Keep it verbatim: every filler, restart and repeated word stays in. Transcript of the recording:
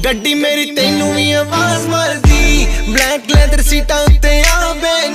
ਗੱਡੀ ਮੇਰੀ ਤੈਨੂੰ ਵੀ ਆਵਾਜ਼ ਮਾਰਦੀ, ਬਲੈਕ ਲੈਦਰ ਸੀਟਾਂ ਉੱਤੇ ਆ ਬੈਨ